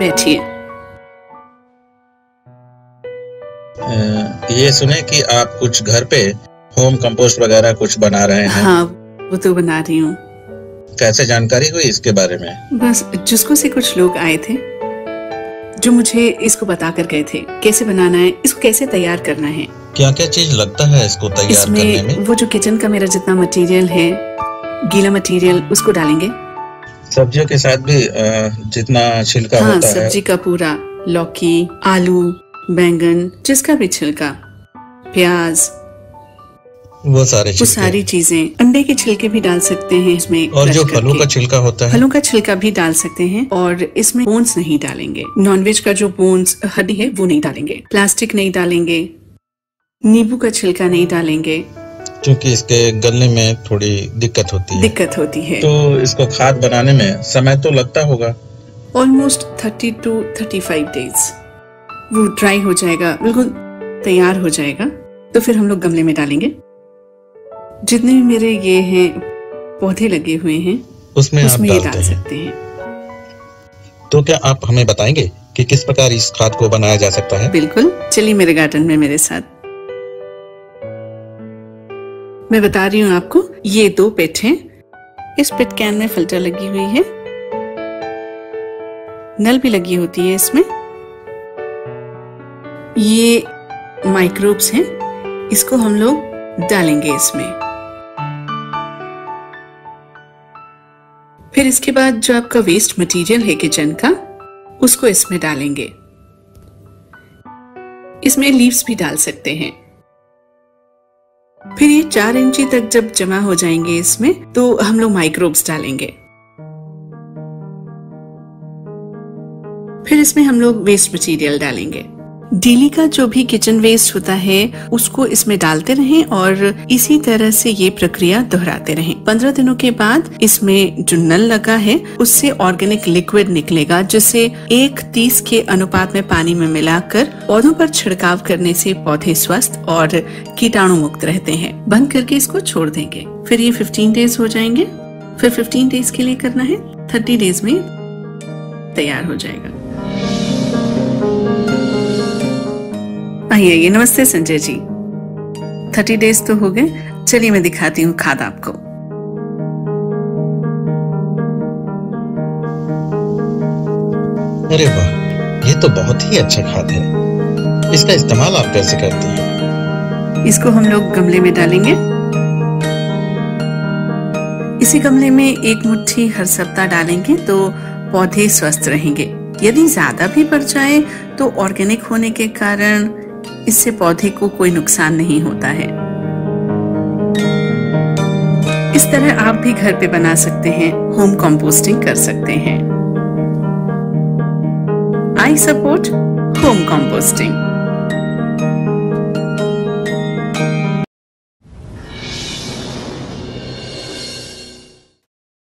बैठिए। ये सुने कि आप कुछ घर पे होम कंपोस्ट वगैरह कुछ बना रहे हैं। हाँ, वो तो बना रही हूँ। कैसे जानकारी हुई इसके बारे में? बस जिसको से कुछ लोग आए थे जो मुझे इसको बता कर गए थे कैसे बनाना है, इसको कैसे तैयार करना है। क्या क्या चीज लगता है इसको तैयार करने में? वो जो किचन का मेरा जितना मटेरियल है, गीला मटेरियल, उसको डालेंगे। सब्जियों के साथ भी जितना छिलका होता है, सब्जी का पूरा, लौकी, आलू, बैंगन, जिसका भी छिलका, प्याज, वो सारी चीजें। अंडे के छिलके भी डाल सकते हैं इसमें। और जो फलों का छिलका होता है, फलों का छिलका भी डाल सकते हैं। और इसमें बोन्स नहीं डालेंगे। नॉनवेज का जो बोन्स, हड्डी है, वो नहीं डालेंगे। प्लास्टिक नहीं डालेंगे। नींबू का छिलका नहीं डालेंगे, क्योंकि इसके गलने में थोड़ी दिक्कत होती है। तो इसको खाद बनाने में समय तो लगता होगा। Almost 30 to 35 days. वो ड्राई हो जाएगा, बिल्कुल तैयार हो जाएगा। तो फिर हम लोग गमले में डालेंगे। जितने भी मेरे ये हैं पौधे लगे हुए हैं, उसमें ये डाल सकते हैं। तो क्या आप हमें बताएंगे कि किस प्रकार इस खाद को बनाया जा सकता है? बिल्कुल, चलिए मेरे गार्डन में मेरे साथ। मैं बता रही हूँ आपको। ये 2 पिट हैं। इस पिट कैन में फिल्टर लगी हुई है, नल भी लगी होती है इसमें। ये माइक्रोब्स हैं, इसको हम लोग डालेंगे इसमें। फिर इसके बाद जो आपका वेस्ट मटेरियल है किचन का, उसको इसमें डालेंगे। इसमें लीव्स भी डाल सकते हैं। फिर ये 4 इंची तक जब जमा हो जाएंगे इसमें, तो हम लोग माइक्रोब्स डालेंगे। फिर इसमें हम लोग वेस्ट मटेरियल डालेंगे। डेली का जो भी किचन वेस्ट होता है उसको इसमें डालते रहें और इसी तरह से ये प्रक्रिया दोहराते रहें। 15 दिनों के बाद इसमें जो नल लगा है उससे ऑर्गेनिक लिक्विड निकलेगा, जिसे 1:30 के अनुपात में पानी में मिलाकर पौधों पर छिड़काव करने से पौधे स्वस्थ और कीटाणु मुक्त रहते हैं। बंद करके इसको छोड़ देंगे। फिर ये 15 डेज हो जाएंगे। फिर 15 डेज के लिए करना है, 30 डेज में तैयार हो जाएगा। आइए, नमस्ते संजय जी। 30 डेज तो हो गए। चलिए मैं दिखाती हूँ खाद आपको। अरे वाह, ये तो बहुत ही अच्छा खाद है। इसका इस्तेमाल आप कैसे करती हैं? इसको हम लोग गमले में डालेंगे। इसी गमले में 1 मुट्ठी हर सप्ताह डालेंगे तो पौधे स्वस्थ रहेंगे। यदि ज्यादा भी बढ़ जाए तो ऑर्गेनिक होने के कारण इससे पौधे को कोई नुकसान नहीं होता है। इस तरह आप भी घर पे बना सकते हैं, होम कंपोस्टिंग कर सकते हैं। I support home composting.